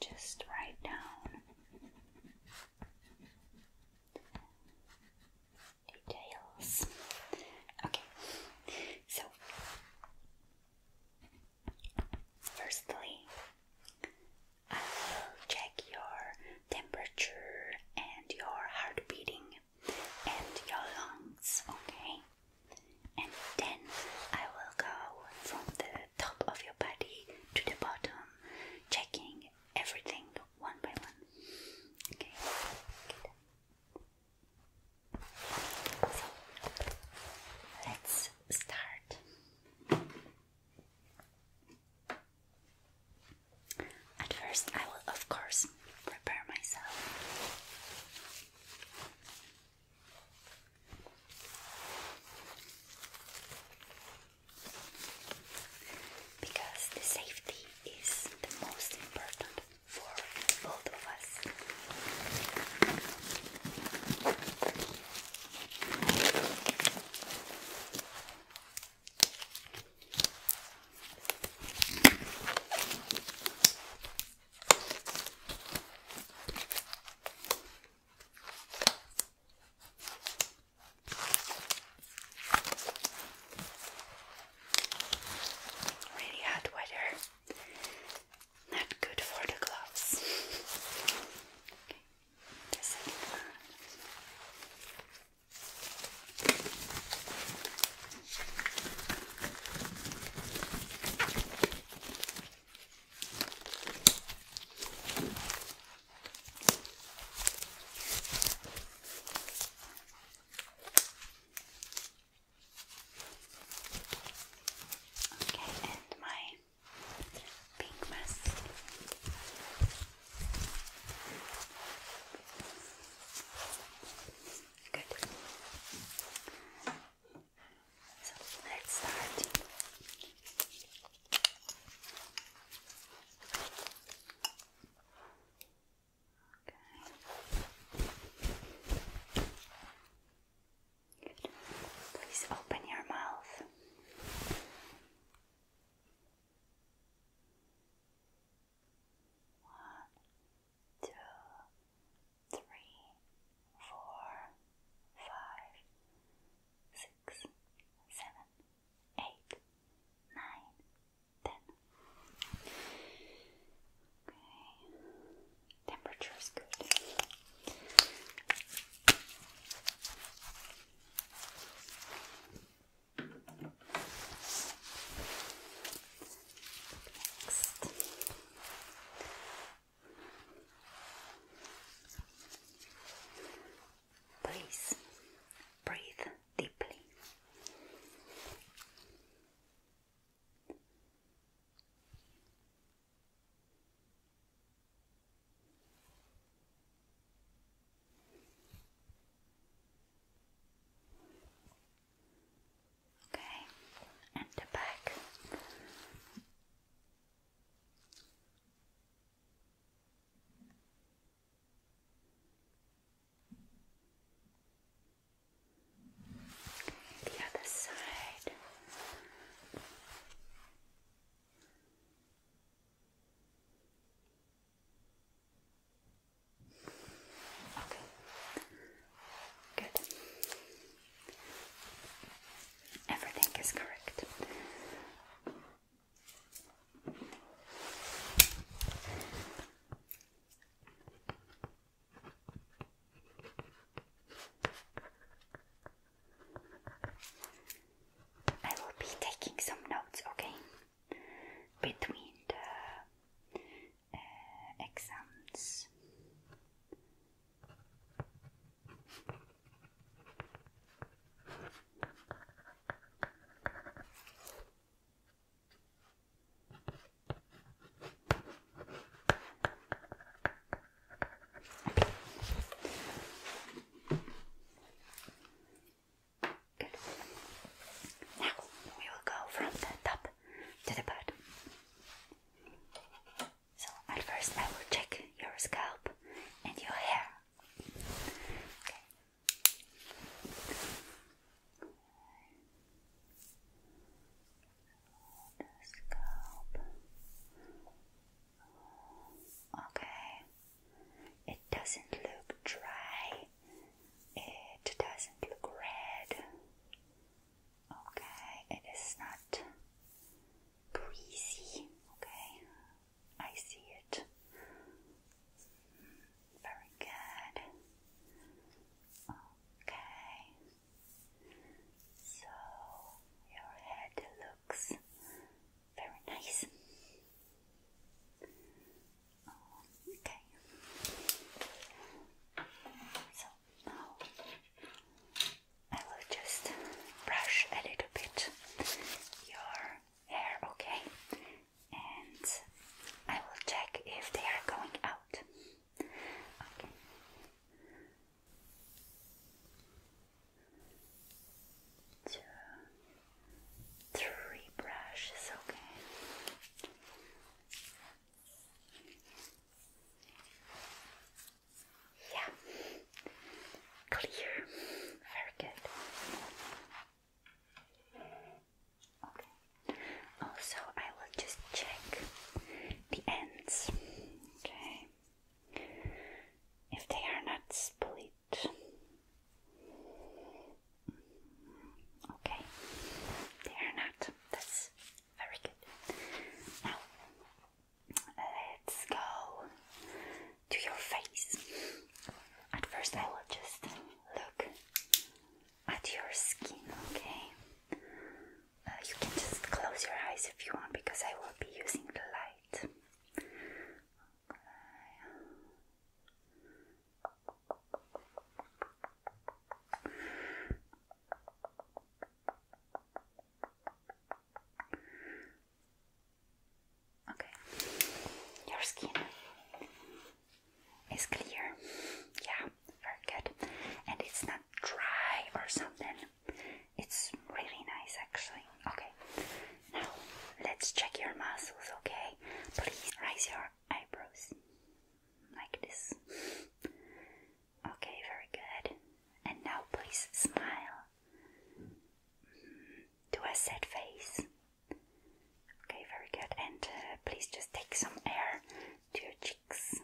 just write down details. Okay, so firstly, I will check your temperature and your heart beating and your lungs, okay? And then I will go from the top of your body to the bottom, checking everything one by one. Okay. So let's start. At first, I will, of course, prepare myself. Because the safety is the most important for both of us. skin is clear. Yeah, very good. And it's not dry or something. It's really nice actually. Okay, now let's check your muscles, okay? Please raise your eyebrows like this. Okay, very good. And now please smile. Do a sad face. Okay, very good. And please just take some air to your cheeks.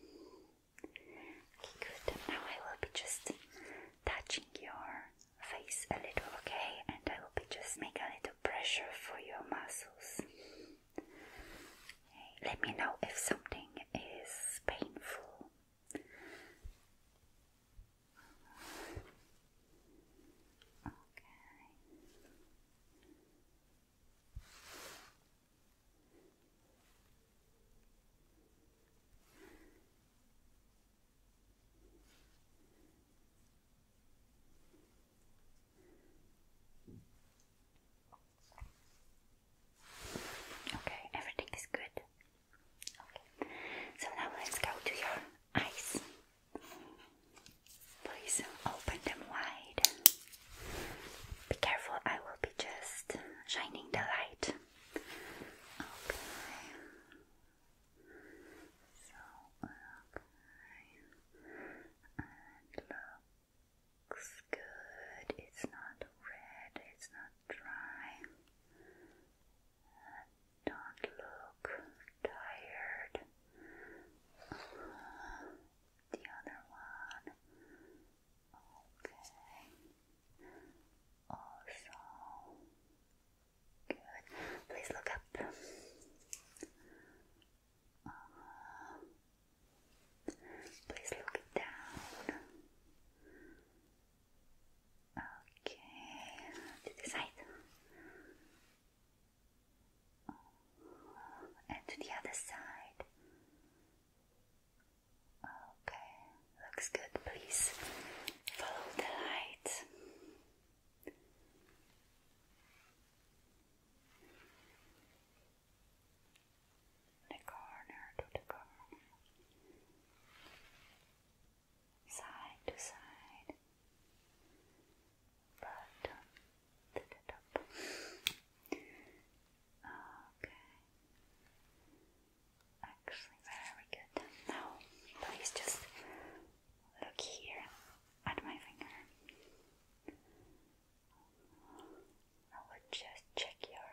Okay, good. Now I will be just touching your face a little, okay? And I will be just make a little pressure for your muscles. Okay, let me know if something is painful. Okay, everything is good. Okay, so now let's go to your eyes. Please open them wide. Be careful, I will be just shining the light. Okay. So, okay. And looks good. It's not red, it's not dry. Don't look tired. The other one. Okay. Also good. Please look up. Please look down. Okay. To the side. And to the other side. Okay, looks good. Please follow the light. The corner to the corner. Side to side. Bottom to the top. Okay. Actually, very good. Now, please just look here at my finger. I will just check your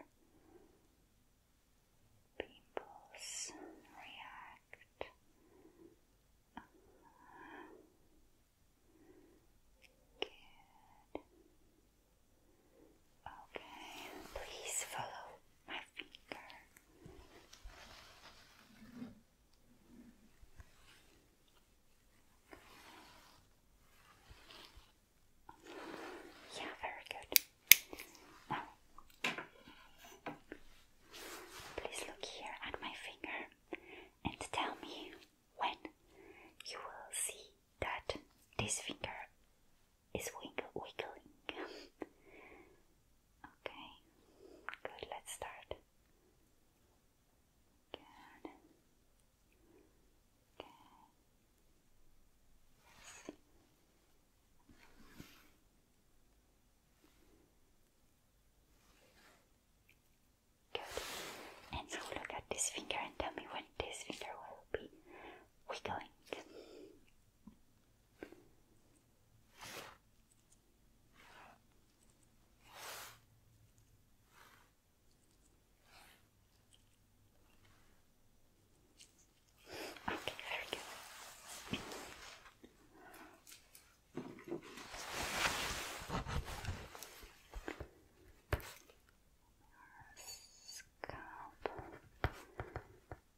pimples react. Good. Okay, please follow my finger. Yeah, very good. Now, please look here at my finger and tell me when you will see that this finger is wiggling. Okay, good, let's start. Good. Okay. Good. And now look at this finger and tell me when this finger will be wiggling. Okay, very good. Scalp.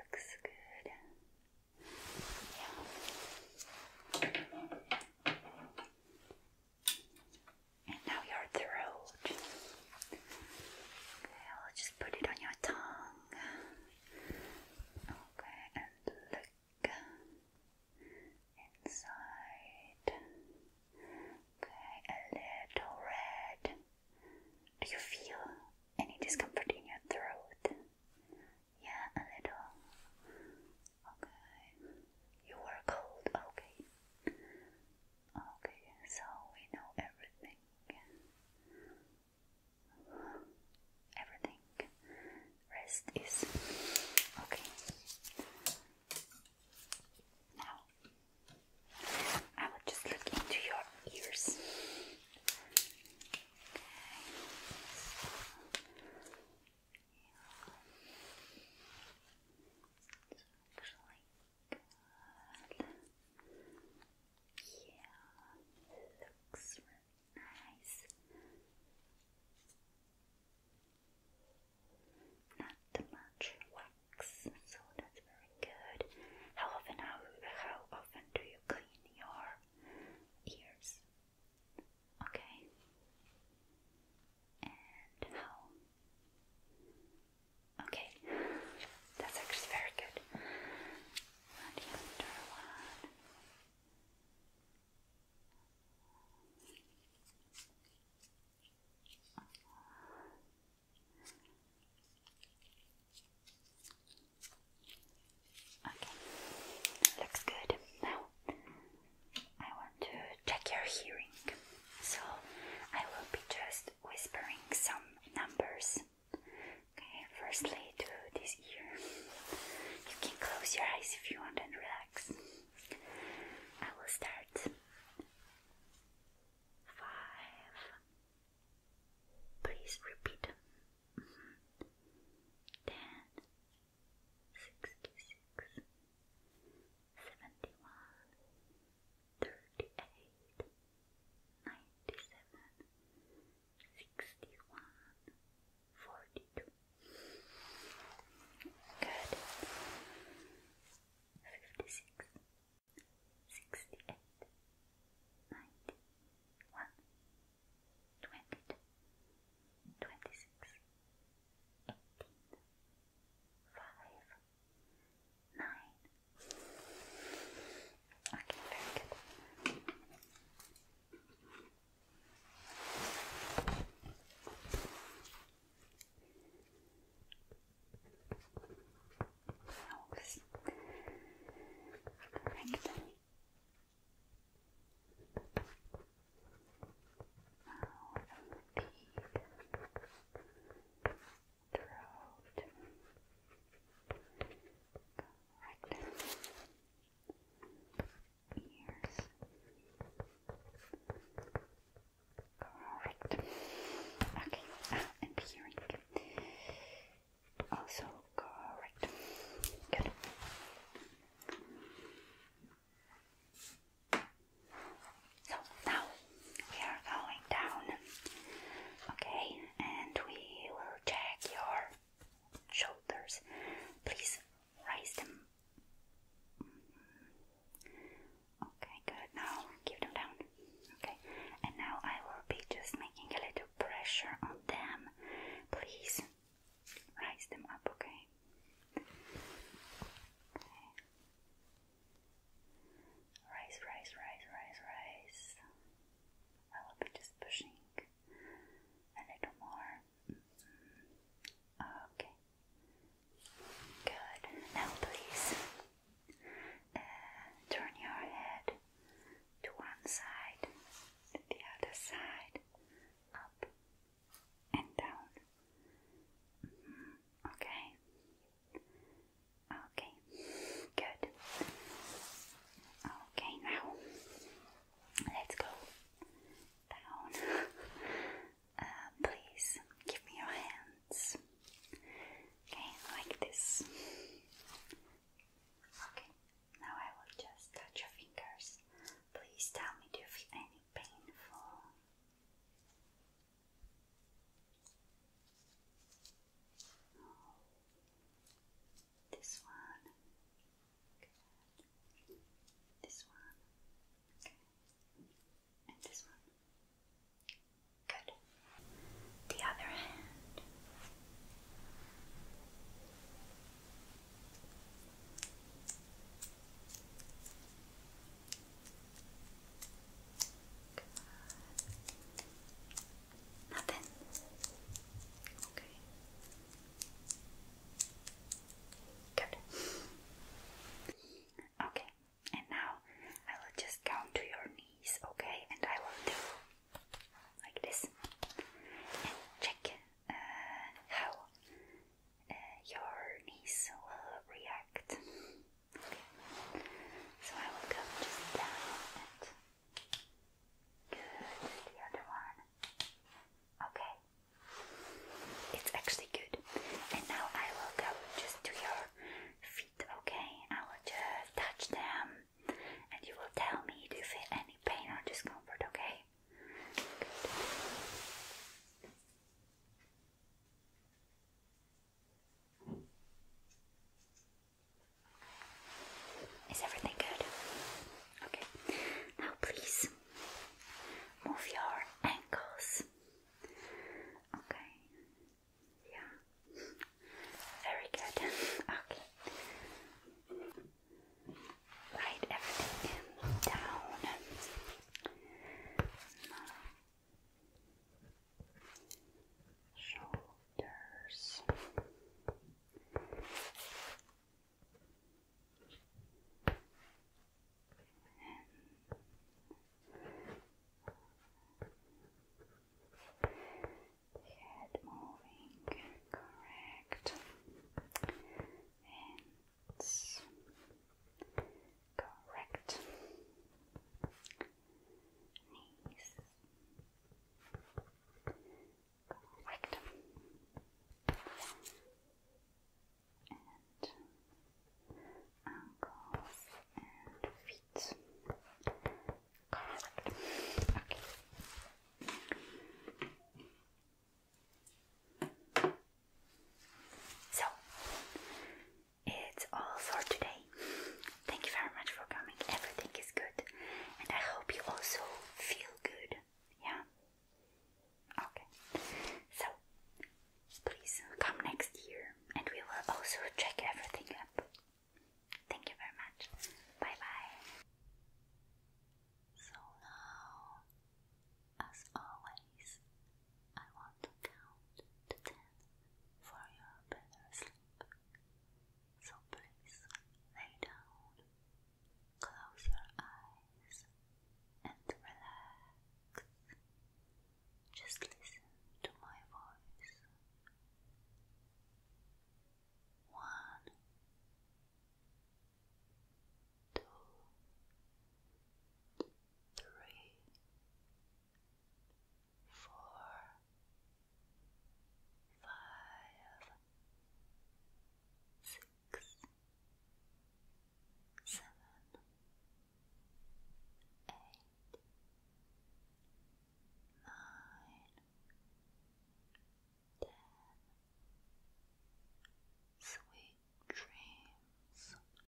looks good. Yeah. And now your throat. Okay, I'll just put it on your tongue. Okay, and look inside. Okay, a little red. Do you feel any discomfort in your throat? Yeah, a little. Okay. You were cold. Okay. Okay, so we know everything. Everything. Rest is okay. Now, I will just look into your ears. Looks really nice. Not too much wax, so that's very good. How often do you clean your ears? Okay. And how? Okay. That's actually very good. And the other one. Okay, looks good. Now I want to check your hearing, so I will be just whispering some numbers. Okay, firstly to this ear. You can close your eyes if you want to.